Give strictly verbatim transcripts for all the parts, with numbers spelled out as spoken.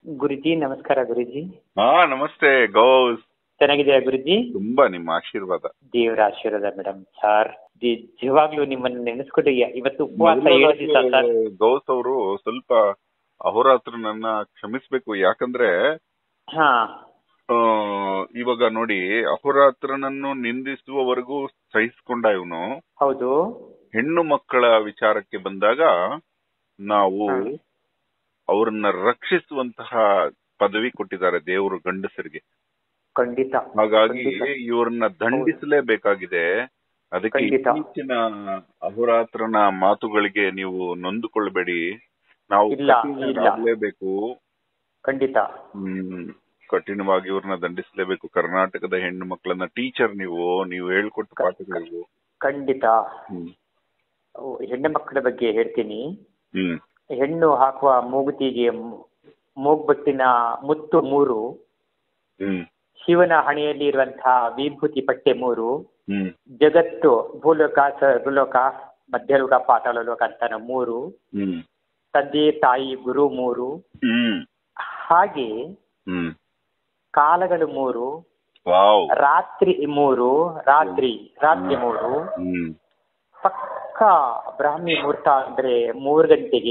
ಗುರುಜಿ ನಮಸ್ಕಾರ ಗುರುಜಿ. ಹಾ ನಮಸ್ತೆ ಗೌಸ್. ಚೆನ್ನಾಗಿದೆಯಾ ಗುರುಜಿ? ತುಂಬಾ ನಿಮ್ಮ ಆಶೀರ್ವಾದ. ದೇವರ ಆಶೀರ್ವಾದ ಮೇಡಮ್ ಸರ್. ನಿಜವಾಗ್ಲೂ ನಿಮ್ಮನ್ನ ನೆನೆಸ್ಕೊಂಡು ಇವತ್ತು ಉಪವಾಸ ಏಳು ದಿವಸ ಸರ್. ಗೌಸ್ ಅವರು ಸ್ವಲ್ಪ ಅಹೋರಾತ್ರನನ್ನ ಕ್ಷಮಿಸ್ಬೇಕು. ಯಾಕಂದ್ರೆ ಹಾ ಇವಾಗ ನೋಡಿ, ಅಹೋರಾತ್ರನನ್ನು ನಿಂದಿಸುವವರೆಗೂ ಸಹಿಸ್ಕೊಂಡ ಇವನು. ಹೌದು. ಹೆಣ್ಣು ಮಕ್ಕಳ ವಿಚಾರಕ್ಕೆ ಬಂದಾಗ ನಾವು ಅವ್ರನ್ನ ರಕ್ಷಿಸುವಂತಹ ಪದವಿ ಕೊಟ್ಟಿದ್ದಾರೆ ದೇವರು ಗಂಡಸರಿಗೆ. ಖಂಡಿತ. ಹಾಗಾಗಿ ಇವ್ರನ್ನ ದಂಡಿಸಲೇಬೇಕಾಗಿದೆ. ಅದಕ್ಕೆ ಇತ್ತೀಚಿನ ಅಹೋರಾತ್ರನ ಮಾತುಗಳಿಗೆ ನೀವು ನೊಂದುಕೊಳ್ಬೇಡಿ. ನಾವು ಕಠಿಣವಾಗಲೇಬೇಕು. ಖಂಡಿತ. ಹ್ಮ್ ಕಠಿಣವಾಗಿ ಇವ್ರನ್ನ ದಂಡಿಸಲೇಬೇಕು. ಕರ್ನಾಟಕದ ಹೆಣ್ಣು ಮಕ್ಕಳನ್ನ ಟೀಚರ್ ನೀವು ನೀವು ಹೇಳ್ಕೊಟ್ಟು ಪಾಠಗಳಿವು. ಖಂಡಿತ. ಹೆಣ್ಣು ಮಕ್ಕಳ ಬಗ್ಗೆ ಹೇಳ್ತೀನಿ. ಹ್ಮ್ ಹೆಣ್ಣು ಹಾಕುವ ಮೂಗುತಿಗೆ ಮೂಗ್ಬಟ್ಟಿನ ಮುತ್ತು ಮೂರು, ಶಿವನ ಹಣೆಯಲ್ಲಿ ಇರುವಂತಹ ವಿಭೂತಿ ಪಟ್ಟೆ ಮೂರು, ಜಗತ್ತು ಭೂಲೋಕ ಭೂಲೋಕ ಮಧ್ಯಲೋಕ ಪಾತಾಳ ಲೋಕ ಅಂತಾನ ಮೂರು, ತಂದೆ ತಾಯಿ ಗುರು ಮೂರು, ಹಾಗೆ ಕಾಲಗಳು ಮೂರು, ರಾತ್ರಿ ಮೂರು, ರಾತ್ರಿ ರಾತ್ರಿ ಮೂರು, ಪಕ್ಕ ಬ್ರಾಹ್ಮಿ ಮುಹೂರ್ತ ಅಂದ್ರೆ ಮೂರು ಗಂಟೆಗೆ.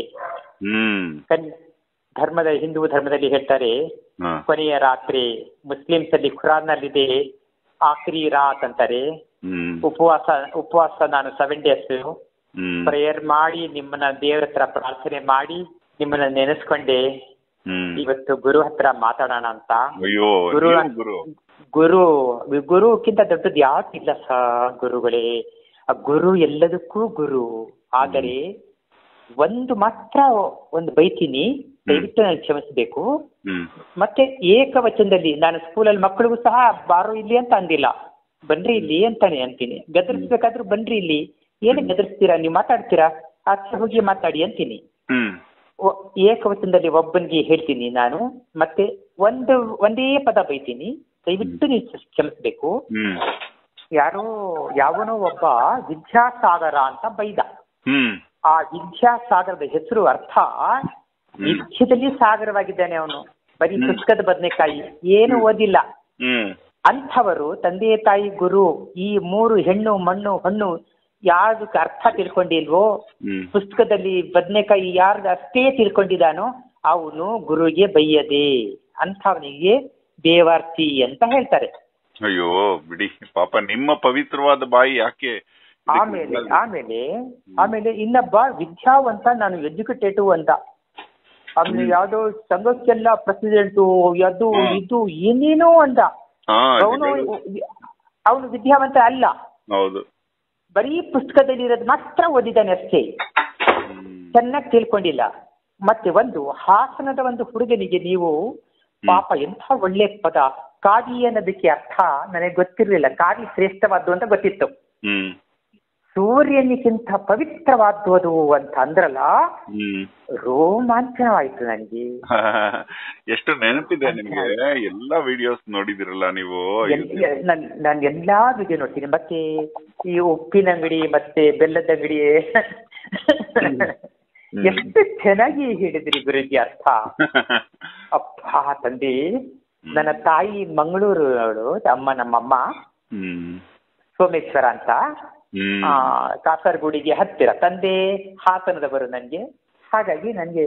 ಧರ್ಮದ ಹಿಂದೂ ಧರ್ಮದಲ್ಲಿ ಹೇಳ್ತಾರೆ ಕೊನೆಯ ರಾತ್ರಿ. ಮುಸ್ಲಿಮ್ಸ್ ಅಲ್ಲಿ ಖುರಾನ್ ನಲ್ಲಿದೆ ಆಖರಿ ರಾತ್ ಅಂತಾರೆ. ಉಪವಾಸ ಉಪವಾಸ ನಾನು ಸೆವೆನ್ ಡೇಸ್ ಪ್ರೇಯರ್ ಮಾಡಿ ನಿಮ್ಮನ್ನ ದೇವರ ಹತ್ರ ಪ್ರಾರ್ಥನೆ ಮಾಡಿ ನಿಮ್ಮನ್ನ ನೆನೆಸ್ಕೊಂಡೆ ಇವತ್ತು ಗುರು ಹತ್ರ ಮಾತಾಡೋಣ ಅಂತ. ಗುರು ಗುರು ಗುರುಕ್ಕಿಂತ ದೊಡ್ಡದು ಯಾಕಿಲ್ಲ ಸ ಗುರುಗಳೇ. ಆ ಗುರು ಎಲ್ಲದಕ್ಕೂ ಗುರು. ಆದರೆ ಒಂದು ಮಾತ್ರ ಒಂದು ಬೈತೀನಿ, ದಯವಿಟ್ಟು ನಾನು ಕ್ಷಮಿಸಬೇಕು. ಮತ್ತೆ ಏಕವಚನದಲ್ಲಿ ನಾನು ಸ್ಕೂಲಲ್ಲಿ ಮಕ್ಕಳಿಗೂ ಸಹ ಬಾರೋ ಇಲ್ಲಿ ಅಂತ ಅಂದಿಲ್ಲ, ಬನ್ರಿ ಇಲ್ಲಿ ಅಂತಾನೆ ಅಂತೀನಿ. ಗದರಿಸ್ಬೇಕಾದ್ರೂ ಬನ್ರಿ ಇಲ್ಲಿ. ಏನಕ್ಕೆ ಗದರಿಸ್ತೀರಾ, ನೀವು ಮಾತಾಡ್ತೀರಾ, ಆಚೆ ಹೋಗಿ ಮಾತಾಡಿ ಅಂತೀನಿ. ಏಕವಚನದಲ್ಲಿ ಒಬ್ಬನಿಗೆ ಹೇಳ್ತೀನಿ ನಾನು. ಮತ್ತೆ ಒಂದು ಒಂದೇ ಪದ ಬೈತೀನಿ, ದಯವಿಟ್ಟು ನೀವು ಕ್ಷಮಿಸ್ಬೇಕು. ಯಾರೋ ಯಾವನೋ ಒಬ್ಬ ವಿದ್ಯಾಸಾಗರ ಅಂತ ಬೈದ. ಆ ವಿದ್ಯಾಸಾಗರದ ಹೆಸರು ಅರ್ಥ ವಿದ್ಯದಲ್ಲಿ ಸಾಗರವಾಗಿದ್ದಾನೆ ಅವನು. ಬರೀ ಪುಸ್ತಕದ ಬದನೆಕಾಯಿ, ಏನು ಓದಿಲ್ಲ. ಅಂಥವರು ತಂದೆ ತಾಯಿ ಗುರು ಈ ಮೂರು ಹೆಣ್ಣು ಮಣ್ಣು ಹಣ್ಣು ಯಾವ್ದಕ್ಕೆ ಅರ್ಥ ತಿಳ್ಕೊಂಡಿಲ್ವೋ, ಪುಸ್ತಕದಲ್ಲಿ ಬದನೆಕಾಯಿ ಯಾರ್ದು ಅಷ್ಟೇ ತಿಳ್ಕೊಂಡಿದ್ದಾನೋ ಅವನು ಗುರುಗೆ ಬೈಯದೆ, ಅಂಥವನಿಗೆ ದೇವಾರ್ತಿ ಅಂತ ಹೇಳ್ತಾರೆ. ಅಯ್ಯೋ ಬಿಡಿ ಪಾಪ, ನಿಮ್ಮ ಪವಿತ್ರವಾದ ಬಾಯಿ ಯಾಕೆ. ಆಮೇಲೆ ಆಮೇಲೆ ಆಮೇಲೆ ಇನ್ನೊಬ್ಬ ವಿದ್ಯಾವಂತ, ನಾನು ಎಜುಕೇಟೆಡ್ ಅಂತ. ಅವನು ಯಾವ್ದೋ ಸಂಘಕ್ಕೆಲ್ಲ ಪ್ರೆಸಿಡೆಂಟು ಅದು ಇದು ಏನೇನೋ ಅಂದ. ಅವನು ಅವನು ವಿದ್ಯಾವಂತ ಅಲ್ಲ. ಹೌದು, ಬರೀ ಪುಸ್ತಕದಲ್ಲಿ ಇರೋದು ಮಾತ್ರ ಓದಿದ್ದಾನೆ ಅಷ್ಟೇ, ಚೆನ್ನಾಗಿ ತಿಳ್ಕೊಂಡಿಲ್ಲ. ಮತ್ತೆ ಒಂದು ಹಾಸನದ ಒಂದು ಹುಡುಗನಿಗೆ ನೀವು ಪಾಪ ಎಂಥ ಒಳ್ಳೆ ಪದ ಕಾವಿ ಅನ್ನೋದಕ್ಕೆ ಅರ್ಥ ನನಗೆ ಗೊತ್ತಿರಲಿಲ್ಲ. ಕಾವಿ ಶ್ರೇಷ್ಠವಾದ್ದು ಅಂತ ಗೊತ್ತಿತ್ತು. ಸೂರ್ಯನಿಗಿಂತ ಪವಿತ್ರವಾದ್ದು ಅದು ಅಂತ ಅಂದ್ರಲ್ಲ, ರೋಮಾಂಚನವಾಯ್ತು ನನಗೆ. ಎಷ್ಟು ನೆನಪಿದೆ ನಿಮ್ಗೆ, ಎಲ್ಲಾ ವಿಡಿಯೋಸ್ ನೋಡಿದಿರಲ್ಲ ನೀವು? ನಾನು ಎಲ್ಲಾ ವಿಡಿಯೋ ನೋಡ್ತೀನಿ. ಮತ್ತೆ ಈ ಉಪ್ಪಿನ ಅಂಗಡಿ ಮತ್ತೆ ಬೆಲ್ಲದ ಅಂಗಡಿ ಎಷ್ಟು ಚೆನ್ನಾಗಿ ಹೇಳಿದ್ರಿ ಗುರುಜಿ ಅರ್ಥ. ಅಪ್ಪ ತಂದೆ, ನನ್ನ ತಾಯಿ ಮಂಗಳೂರು ಅವಳು, ಅಮ್ಮ ನಮ್ಮಮ್ಮ ಸೋಮೇಶ್ವರ ಅಂತ, ಕಾಸರಗೋಡಿಗೆ ಹತ್ತಿರ. ತಂದೆ ಹಾಸನದವರು ನನ್ಗೆ. ಹಾಗಾಗಿ ನನ್ಗೆ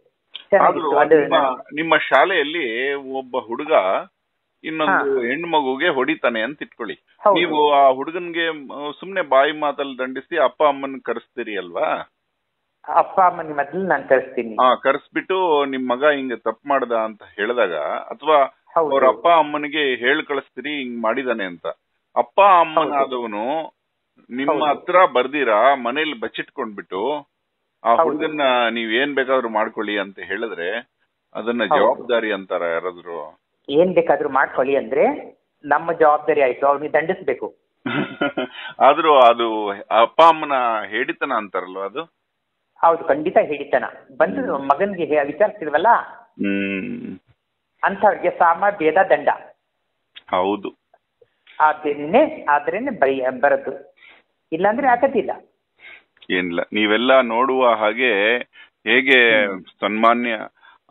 ನಿಮ್ಮ ಶಾಲೆಯಲ್ಲಿ ಒಬ್ಬ ಹುಡುಗ ಇನ್ನೊಂದು ಹೆಣ್ಣು ಮಗುಗೆ ಹೊಡಿತಾನೆ ಅಂತ ಇಟ್ಕೊಳ್ಳಿ. ನೀವು ಆ ಹುಡುಗನ್ಗೆ ಸುಮ್ನೆ ಬಾಯಿ ಮಾತಲ್ಲಿ ದಂಡಿಸಿ ಅಪ್ಪ ಅಮ್ಮನ್ ಕರೆಸ್ತೀರಿ ಅಲ್ವಾ? ಅಪ್ಪ ಅಮ್ಮನ ಮೊದ್ಲು ನಾನು ಕರೆಸ್ತೀನಿ. ಹಾ, ಕರೆಸ್ಬಿಟ್ಟು ನಿಮ್ ಮಗ ಹಿಂಗ ತಪ್ಪು ಮಾಡ್ದ ಅಂತ ಹೇಳಿದಾಗ, ಅಥವಾ ಅವ್ರ ಅಪ್ಪ ಅಮ್ಮನಿಗೆ ಹೇಳಿ ಕಳಿಸ್ತೀರಿ ಹಿಂಗ್ ಮಾಡಿದಾನೆ ಅಂತ. ಅಪ್ಪ ಅಮ್ಮನಾದವನು ನಿಮ್ಮ ಹತ್ರ ಬರ್ದಿರಾ ಮನೇಲಿ ಬಚ್ಚಿಟ್ಕೊಂಡ್ಬಿಟ್ಟು ಆ ಹುಡುಗನ್ನ ನೀವ್ ಏನ್ ಬೇಕಾದ್ರೂ ಮಾಡ್ಕೊಳ್ಳಿ ಅಂತ ಹೇಳಿದ್ರೆ ಅದನ್ನ ಜವಾಬ್ದಾರಿ ಅಂತಾರ ಯಾರಾದ್ರು? ಏನ್ ಬೇಕಾದ್ರೂ ಮಾಡ್ಕೊಳ್ಳಿ ಅಂದ್ರೆ ನಮ್ಮ ಜವಾಬ್ದಾರಿ ಆಯ್ತು, ಅವ್ನಿಗೆ ದಂಡಿಸ್ಬೇಕು. ಆದ್ರೂ ಅದು ಅಪ್ಪ ಅಮ್ಮನ ಹೇಳಿತನ ಅಂತಾರಲ್ವ ಅದು? ಹೌದು, ಖಂಡಿತ ಹೇಳಿತನ. ಬಂದು ಮಗನ್ಗೆ ವಿಚಾರಿಸಿಲ್ವಲ್ಲ, ಅಂಥವ್ರಿಗೆ ಸಾಮ ಭೇದ ದಂಡ. ಹೌದು, ಆದ್ರೇನೆ ಆದ್ರೇನೆ ಬೈ ಬರದು, ಇಲ್ಲಾಂದ್ರೆ ಆಗದಿಲ್ಲ. ಏನಿಲ್ಲ, ನೀವೆಲ್ಲ ನೋಡುವ ಹಾಗೆ ಹೇಗೆ ಸನ್ಮಾನ್ಯ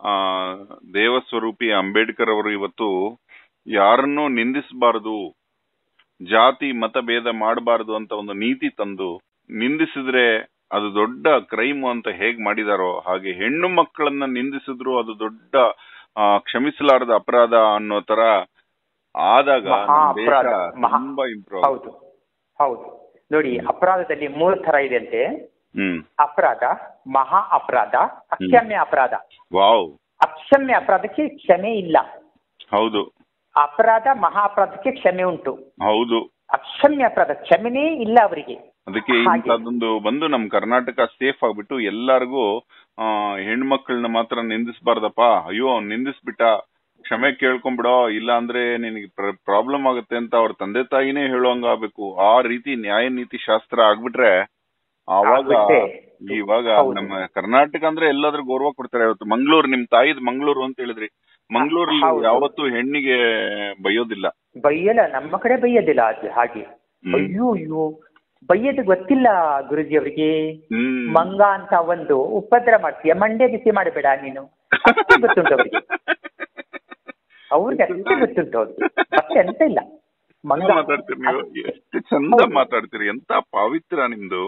ಆ ದೇವಸ್ವರೂಪಿ ಅಂಬೇಡ್ಕರ್ ಅವರು ಇವತ್ತು ಯಾರನ್ನೂ ನಿಂದಿಸಬಾರದು, ಜಾತಿ ಮತ ಭೇದ ಮಾಡಬಾರದು ಅಂತ ಒಂದು ನೀತಿ ತಂದು, ನಿಂದಿಸಿದ್ರೆ ಅದು ದೊಡ್ಡ ಕ್ರೈಮ್ ಅಂತ ಹೇಗ್ ಮಾಡಿದಾರೋ ಹಾಗೆ ಹೆಣ್ಣು ಮಕ್ಕಳನ್ನ ನಿಂದಿಸಿದ್ರು ಅದು ದೊಡ್ಡ ಕ್ಷಮಿಸಲಾರದ ಅಪರಾಧ ಅನ್ನೋ ತರ ಆದಾಗ ತುಂಬಾ ಇಂಪ್ರೂವ್. ಹೌದು ಹೌದು ನೋಡಿ, ಅಪರಾಧದಲ್ಲಿ ಮೂರು ತರ ಇದೆ ಅಂತೆ. ಅಪರಾಧ, ಮಹಾ ಅಪರಾಧ, ಅಕ್ಷಮ್ಯ ಅಪರಾಧ. ವಾವ್. ಅಕ್ಷಮ್ಯ ಅಪರಾಧಕ್ಕೆ ಕ್ಷಮೆ ಇಲ್ಲ. ಹೌದು. ಅಪರಾಧ, ಮಹಾ ಅಪರಾಧಕ್ಕೆ ಕ್ಷಮೆ ಉಂಟು. ಹೌದು. ಅಕ್ಷಮ್ಯ ಅಪರಾಧ ಕ್ಷಮೆನೇ ಇಲ್ಲ ಅವರಿಗೆ. ಅದಕ್ಕೆ ಇಂಥದ್ದೊಂದು ಬಂದು ನಮ್ ಕರ್ನಾಟಕ ಸೇಫ್ ಆಗ್ಬಿಟ್ಟು ಎಲ್ಲಾರ್ಗೂ ಆ ಹೆಣ್ಮಕ್ಳನ್ನ ಮಾತ್ರ ನಿಂದಿಸ್ಬಾರ್ದಪ್ಪ, ಅಯ್ಯೋ ಅವ್ನ್ ನಿಂದಿಸ್ಬಿಟ್ಟ ಕ್ಷಮೆ ಕೇಳ್ಕೊಂಬಿಡೋ, ಇಲ್ಲ ಅಂದ್ರೆ ನಿನಗೆ ಪ್ರಾಬ್ಲಮ್ ಆಗುತ್ತೆ ಅಂತ ಅವ್ರ ತಂದೆ ತಾಯಿನೇ ಹೇಳುವಂಗ ಆಗ್ಬೇಕು. ಆ ರೀತಿ ನ್ಯಾಯ ನೀತಿ ಶಾಸ್ತ್ರ ಆಗ್ಬಿಟ್ರೆ ಆವಾಗ ಇವಾಗ ನಮ್ಮ ಕರ್ನಾಟಕ ಅಂದ್ರೆ ಎಲ್ಲಾದ್ರೂ ಗೌರವ ಕೊಡ್ತಾರೆ. ಇವತ್ತು ಮಂಗ್ಳೂರ್, ನಿಮ್ ತಾಯಿದ್ ಮಂಗ್ಳೂರು ಅಂತ ಹೇಳಿದ್ರಿ, ಮಂಗ್ಳೂರಲ್ಲಿ ಯಾವತ್ತೂ ಹೆಣ್ಣಿಗೆ ಬೈಯೋದಿಲ್ಲ. ಬೈಯಲ್ಲ, ನಮ್ಮ ಕಡೆ ಬೈಯೋದಿಲ್ಲ ಹಾಗೆ. ಅಯ್ಯೋ ಅಯ್ಯೋ ಬೈಯೋದು ಗೊತ್ತಿಲ್ಲ ಗುರುಜಿ ಅವರಿಗೆ. ಮಂಗ ಅಂತ ಒಂದು ಉಪದ್ರ ಮಾಡ್ತೀಯ, ಮಂಡ್ಯ ಬಿಸಿ ಮಾಡಬೇಡ ನೀನು, ಅಷ್ಟೇ ಗೊತ್ತುಂಟು ಅವರಿಗೆ. ಅವ್ರಿಗೆ ಅಷ್ಟೇ ಗೊತ್ತುಂಟು ಅವ್ರಿಗೆ, ಮತ್ತೆ ಎಂತ ಇಲ್ಲ. ಮಂಗ ಮಾತಾಡ್ತೀರಿ ನೀವು, ಎಷ್ಟು ಚಂದ ಮಾತಾಡ್ತೀರಿ, ಎಂತ ಪವಿತ್ರ ನಿಮ್ದು.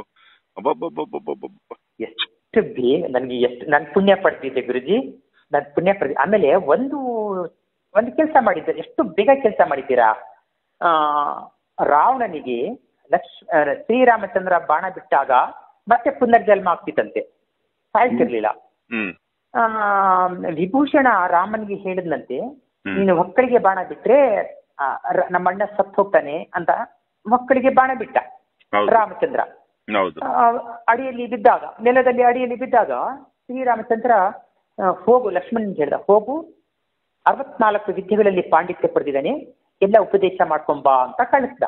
ಎಷ್ಟು ಬೇಗ ನನ್ಗೆ ಎಷ್ಟು ನನ್ ಪುಣ್ಯ ಪಡ್ತಿದ್ದೆ ಗುರುಜಿ, ನನ್ ಪುಣ್ಯ ಪಡ್ತಿ. ಆಮೇಲೆ ಒಂದು ಒಂದು ಕೆಲಸ ಮಾಡಿದ್ದೆ, ಎಷ್ಟು ಬೇಗ ಕೆಲಸ ಮಾಡಿದ್ದೀರಾ. ಆ ರಾವಣನಿಗೆ ಲಕ್ಷ ಶ್ರೀರಾಮಚಂದ್ರ ಬಾಣ ಬಿಟ್ಟಾಗ ಮತ್ತೆ ಪುನರ್ಜನ್ಮ ಆಗ್ತಿತ್ತಂತೆ, ಸಾಯ್ತಿರ್ಲಿಲ್ಲ. ಆ ವಿಭೂಷಣ ರಾಮನಿಗೆ ಹೇಳಿದ್ನಂತೆ, ನೀನು ಒಕ್ಕಳಿಗೆ ಬಾಣ ಬಿಟ್ರೆ ನಮ್ಮಣ್ಣ ಸತ್ತು ಹೋಗ್ತಾನೆ ಅಂತ ಒಕ್ಕಳಿಗೆ ಬಾಣ ಬಿಟ್ಟ ರಾಮಚಂದ್ರ. ಅಡಿಯಲ್ಲಿ ಬಿದ್ದಾಗ, ನೆಲದಲ್ಲಿ ಅಡಿಯಲ್ಲಿ ಬಿದ್ದಾಗ ಶ್ರೀರಾಮಚಂದ್ರ ಹೋಗು, ಲಕ್ಷ್ಮಣನ್ ಹೇಳ್ದ, ಹೋಗು ಅರವತ್ನಾಲ್ಕು ವಿದ್ಯೆಗಳಲ್ಲಿ ಪಾಂಡಿತ್ಯ ಪಡೆದಿದ್ದಾನೆ, ಎಲ್ಲ ಉಪದೇಶ ಮಾಡ್ಕೊಂಬ ಅಂತ ಕಳಿಸ್ದ.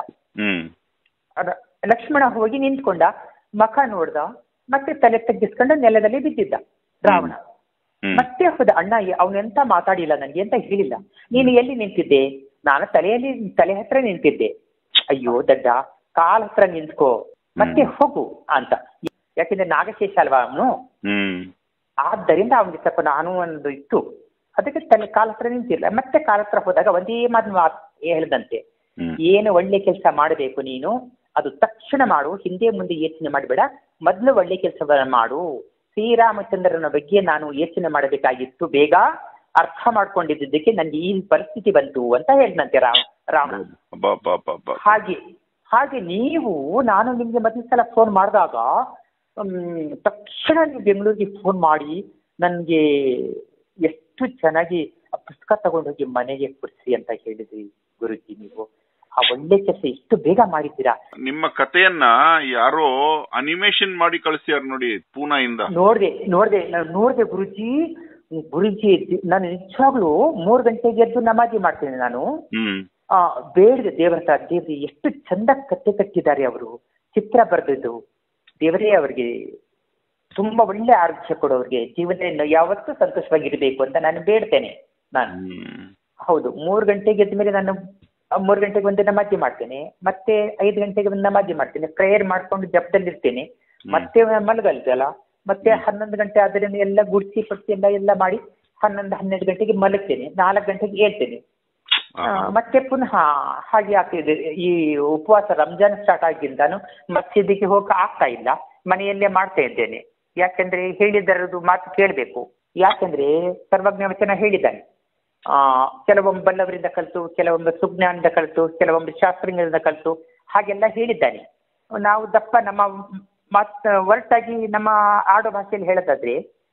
ಲಕ್ಷ್ಮಣ ಹೋಗಿ ನಿಂತ್ಕೊಂಡ, ಮಖ ನೋಡ್ದ, ಮತ್ತೆ ತಲೆ ತಗ್ಗಿಸ್ಕೊಂಡು ನೆಲದಲ್ಲಿ ಬಿದ್ದಿದ್ದ ರಾವಣ. ಮತ್ತೆ ಹೋದ, ಅಣ್ಣ ಅವನೆಂತ ಮಾತಾಡಿಲ್ಲ ನನಗೆ ಅಂತ ಹೇಳಿಲ್ಲ. ನೀನು ಎಲ್ಲಿ ನಿಂತಿದ್ದೆ? ನಾನು ತಲೆಯಲ್ಲಿ ತಲೆ ಹತ್ರ ನಿಂತಿದ್ದೆ. ಅಯ್ಯೋ ದಡ್ಡ, ಕಾಲ್ ಹತ್ರ ನಿಂತ್ಕೋ, ಮತ್ತೆ ಹೋಗು ಅಂತ. ಯಾಕೆಂದ್ರೆ ನಾಗಶೇಷ ಅಲ್ವಾ ಅವನು, ಆದ್ದರಿಂದ ಅವನಿಗೆ ಸ್ವಲ್ಪ ನಾನು ಒಂದು ಇತ್ತು, ಅದಕ್ಕೆ ತಲೆ ಕಾಲ ಹತ್ರ ನಿಂತಿಲ್ಲ. ಮತ್ತೆ ಕಾಲ ಹತ್ರ ಹೋದಾಗ ಒಂದೇ ಮಾತು ಮಾತು ಹೇಳ್ದಂತೆ, ಏನು ಒಳ್ಳೆ ಕೆಲಸ ಮಾಡಬೇಕು ನೀನು ಅದು ತಕ್ಷಣ ಮಾಡು, ಹಿಂದೆ ಮುಂದೆ ಯೋಚನೆ ಮಾಡಬೇಡ, ಮೊದಲು ಒಳ್ಳೆ ಕೆಲಸವನ್ನ ಮಾಡು. ಶ್ರೀರಾಮಚಂದ್ರನ ಬಗ್ಗೆ ನಾನು ಯೋಚನೆ ಮಾಡಬೇಕಾಗಿತ್ತು, ಬೇಗ ಅರ್ಥ ಮಾಡ್ಕೊಂಡಿದ್ದಕ್ಕೆ ನನ್ಗೆ ಈ ಪರಿಸ್ಥಿತಿ ಬಂತು ಅಂತ ಹೇಳಿದಂತೆ ರಾಮ ರಾವಣ. ಹಾಗೆ ಹಾಗೆ ನೀವು, ನಾನು ನಿಮ್ಗೆ ಮೊದಲ ಸಲ ಫೋನ್ ಮಾಡಿದಾಗ ತಕ್ಷಣ ನೀವು ಬೆಂಗಳೂರಿಗೆ ಫೋನ್ ಮಾಡಿ ನನ್ಗೆ ಎಷ್ಟು ಚೆನ್ನಾಗಿ ಪುಸ್ತಕ ತಗೊಂಡೋಗಿ ಮನೆಗೆ ಕೊಡಿಸಿ ಅಂತ ಹೇಳಿದ್ರಿ ಗುರುಜಿ. ನೀವು ಆ ಒಳ್ಳೆ ಕೆಲಸ ಎಷ್ಟು ಬೇಗ ಮಾಡಿದ್ದೀರಾ. ನಿಮ್ಮ ಕಥೆಯನ್ನ ಯಾರೋ ಅನಿಮೇಷನ್ ಮಾಡಿ ಕಳಿಸ್ಯಾರ ನೋಡಿ ಪೂನಾಯಿಂದ. ನೋಡ್ದೆ ನೋಡ್ದೆ ನಾನು ನೋಡ್ದೆ ಗುರುಜಿ. ಗುರುಜಿ ನಾನು ನಿಜವಾಗ್ಲೂ ಮೂರ್ ಗಂಟೆಗೆ ಎದ್ದು ನಮಾಜಿ ಮಾಡ್ತೇನೆ ನಾನು. ಆ ಬೇಡಿದೆ ದೇವರ ಹತ್ರ, ದೇವ್ರಿ ಎಷ್ಟು ಚಂದ ಕತೆ ಕಟ್ಟಿದ್ದಾರೆ ಅವರು, ಚಿತ್ರ ಬರೆದಿದ್ದು. ದೇವರೇ ಅವ್ರಿಗೆ ತುಂಬಾ ಒಳ್ಳೆ ಆರೋಗ್ಯ ಕೊಡೋರಿಗೆ, ಜೀವನ ಯಾವತ್ತೂ ಸಂತೋಷವಾಗಿರ್ಬೇಕು ಅಂತ ನಾನು ಬೇಡ್ತೇನೆ ನಾನು. ಹೌದು, ಮೂರು ಗಂಟೆಗೆ ಎದ್ದ ಮೇಲೆ ನಾನು ಮೂರು ಗಂಟೆಗೆ ಒಂದು ನಮಾಜಿ ಮಾಡ್ತೇನೆ, ಮತ್ತೆ ಐದು ಗಂಟೆಗೆ ಒಂದು ನಮಾಜಿ ಮಾಡ್ತೇನೆ, ಪ್ರೇಯರ್ ಮಾಡ್ಕೊಂಡು ಜಪದಲ್ಲಿ ಇರ್ತೇನೆ, ಮತ್ತೆ ಮಲಗಲ್ದಲ್ಲ, ಮತ್ತೆ ಹನ್ನೊಂದು ಗಂಟೆ ಆದ್ದರಿಂದ ಎಲ್ಲ ಗುಡ್ಸಿ ಪಡ್ಸಿ ಎಲ್ಲ ಎಲ್ಲ ಮಾಡಿ ಹನ್ನೊಂದು ಹನ್ನೆರಡು ಗಂಟೆಗೆ ಮಲಗ್ತೇನೆ, ನಾಲ್ಕು ಗಂಟೆಗೆ ಹೇಳ್ತೇನೆ, ಮತ್ತೆ ಪುನಃ ಹಾಗೆ ಆಗ್ತಿದೆ. ಈ ಉಪವಾಸ ರಂಜಾನ್ ಸ್ಟಾರ್ಟ್ ಆಗಿದ್ದಾನು ಮಸೀದಿಗೆ ಹೋಗಕ್ಕೆ ಆಗ್ತಾ ಇಲ್ಲ, ಮನೆಯಲ್ಲೇ ಮಾಡ್ತಾ ಇದ್ದೇನೆ. ಯಾಕೆಂದ್ರೆ ಹೇಳಿದರದು ಮಾತು ಕೇಳಬೇಕು. ಯಾಕೆಂದ್ರೆ ಸರ್ವಜ್ಞ ವಚನ ಹೇಳಿದ್ದಾನೆ, ಆ ಕೆಲವೊಮ್ಮೆ ಬಲ್ಲವರಿಂದ ಕಲಿತು, ಕೆಲವೊಮ್ಮೆ ಸುಜ್ಞಾನದಿಂದ ಕಲಿತು, ಕೆಲವೊಮ್ಮೆ ಶಾಸ್ತ್ರಜ್ಞರಿಂದ ಕಲಿತು, ಹಾಗೆಲ್ಲ ಹೇಳಿದ್ದಾನೆ. ನಾವು ದಪ್ಪ ನಮ್ಮ ಮತ್ ಒರಟಾಗಿ ನಮ್ಮ ಆಡೋ ಭಾಷೆಯಲ್ಲಿ ಹೇಳೋದಾದ್ರೆ,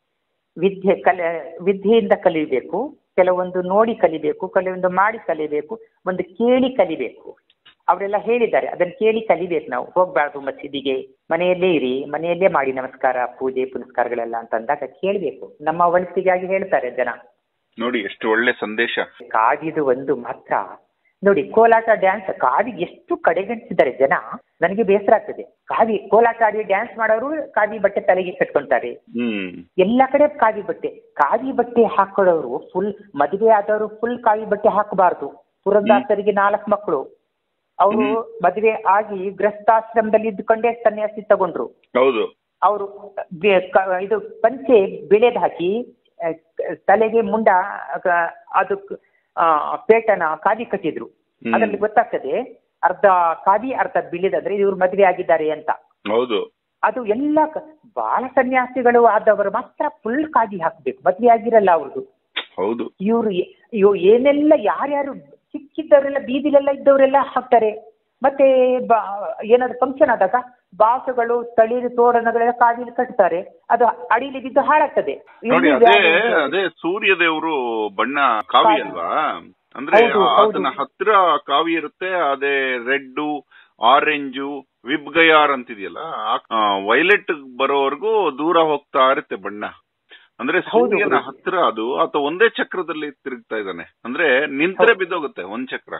ವಿದ್ಯೆ ಕಲೆ ವಿದ್ಯೆಯಿಂದ ಕಲಿಬೇಕು, ಕೆಲವೊಂದು ನೋಡಿ ಕಲಿಬೇಕು, ಕೆಲವೊಂದು ಮಾಡಿ ಕಲಿಬೇಕು, ಒಂದು ಕೇಳಿ ಕಲಿಬೇಕು. ಅವರೆಲ್ಲ ಹೇಳಿದ್ದಾರೆ, ಅದನ್ನು ಕೇಳಿ ಕಲಿಬೇಕು. ನಾವು ಹೋಗ್ಬಾರ್ದು ಮಸೀದಿಗೆ, ಮನೆಯಲ್ಲೇ ಇರಿ, ಮನೆಯಲ್ಲೇ ಮಾಡಿ ನಮಸ್ಕಾರ ಪೂಜೆ ಪುನಸ್ಕಾರಗಳೆಲ್ಲ ಅಂತ ಅಂದಾಗ ಕೇಳಬೇಕು. ನಮ್ಮ ಒಳಿತಿಗಾಗಿ ಹೇಳ್ತಾರೆ ಜನ. ನೋಡಿ ಎಷ್ಟು ಒಳ್ಳೆ ಸಂದೇಶ. ಕಾವಿದು ಒಂದು ಮಾತ್ರ ನೋಡಿ, ಕೋಲಾಟ ಡ್ಯಾನ್ಸ್ ಕಾವಿಗೆ ಎಷ್ಟು ಕಡೆಗಣಿಸಿದ್ದಾರೆ ಜನ, ನನಗೆ ಬೇಸರ ಆಗ್ತದೆ. ಕಾವಿ ಕೋಲಾಟ ಆಡಿ ಡ್ಯಾನ್ಸ್ ಮಾಡೋರು ಕಾವಿ ಬಟ್ಟೆ ತಲೆಗೆ ಕಟ್ಕೊಂತಾರೆ, ಎಲ್ಲ ಕಡೆ ಕಾವಿ ಬಟ್ಟೆ. ಕಾವಿ ಬಟ್ಟೆ ಹಾಕೊಳ್ಳೋರು ಫುಲ್, ಮದುವೆ ಆದವರು ಫುಲ್ ಕಾವಿ ಬಟ್ಟೆ ಹಾಕಬಾರ್ದು. ಪುರಂದಾಸರಿಗೆ ನಾಲ್ಕು ಮಕ್ಕಳು, ಅವರು ಮದುವೆ ಆಗಿ ಗೃಹಸ್ಥಾಶ್ರಮದಲ್ಲಿ ಇದ್ದುಕೊಂಡೇ ಸನ್ಯಾಸಿ ತಗೊಂಡ್ರು. ಹೌದು, ಅವರು ಇದು ಪಂಚೆ ಬಿಳೆದ್ ಹಾಕಿ ತಲೆಗೆ ಮುಂಡ ಅದು ಪೇಟನ ಕಾವಿ ಕಟ್ಟಿದ್ರು. ಅದರಲ್ಲಿ ಗೊತ್ತಾಗ್ತದೆ ಅರ್ಧ ಕಾವಿ ಅರ್ಧ ಬಿಳಿದಂದ್ರೆ ಇವ್ರು ಮದುವೆ ಆಗಿದ್ದಾರೆ ಅಂತ. ಹೌದು. ಅದು ಎಲ್ಲ ಬಾಳ ಸನ್ಯಾಸಿಗಳು ಆದವರು ಮಾತ್ರ ಫುಲ್ ಕಾವಿ ಹಾಕ್ಬೇಕು, ಮದ್ವೆ ಆಗಿರಲ್ಲ ಅವ್ರದ್ದು. ಹೌದು. ಇವ್ರು ಇವ್ ಏನೆಲ್ಲ ಯಾರ್ಯಾರು ಸಿಕ್ಕಿದ್ದವರೆಲ್ಲ ಬೀದಿಲೆಲ್ಲ ಇದ್ದವರೆಲ್ಲ ಹಾಕ್ತಾರೆ. ಮತ್ತೆ ಏನಾದ್ರು ಫಂಕ್ಷನ್ ಆದಾಗ ಬಾಸುಗಳು ತಳಿರು ತೋರಣಗಳೆಲ್ಲ ಕಾವಿಲಿ ಕಟ್ತಾರೆ, ಅದು ಅಡಿಲಿ ಬಿದ್ದು ಹಾಳಾಗ್ತದೆ. ನೋಡಿ ಅದೇ ಅದೇ ಸೂರ್ಯ ದೇವರು ಬಣ್ಣ ಕಾವಿ ಅಲ್ವಾ, ಅಂದ್ರೆ ಅದನ್ನ ಹತ್ರ ಕಾವಿ ಇರುತ್ತೆ. ಅದೇ ರೆಡ್ ಆರೆಂಜು ವಿಬ್ಗಯಾರ್ ಅಂತಿದೆಯಲ್ಲ, ವೈಲೆಟ್ ಬರೋವರೆಗೂ ದೂರ ಹೋಗ್ತಾ ಇರುತ್ತೆ ಬಣ್ಣ. ಅಂದ್ರೆ ಸೂರ್ಯನ ಹತ್ರ ಅದು ಆತ ಒಂದೇ ಚಕ್ರದಲ್ಲಿ ತಿರುಗ್ತಾ ಇದ್ದಾನೆ. ಅಂದ್ರೆ ನಿಂತ್ರೆ ಬಿದ್ದೋಗುತ್ತೆ ಒಂದ್ ಚಕ್ರ.